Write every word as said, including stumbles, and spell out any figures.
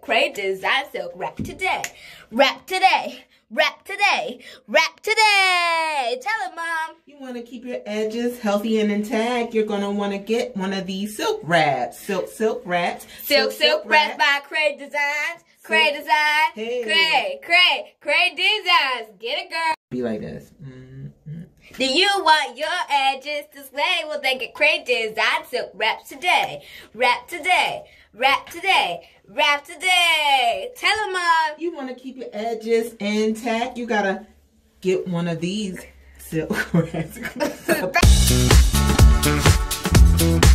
Kray Design Silk wrap today. Wrap today. Wrap today. Wrap today. Tell him, Mom. You want to keep your edges healthy and intact. You're going to want to get one of these silk wraps. Silk, silk wraps. Silk, silk, silk wraps by Kray Designs. Kray Design. Hey. Kray, Kray, Kray Designs. Get it, girl. Be like this. Mm-hmm. Do you want your edges to sway? Well, then get Kray Design Silk wraps today. Wrap today. Wrap today. Wrap today. Tell him, Mom. You want to keep your edges intact. You got to get one of these silk wraps.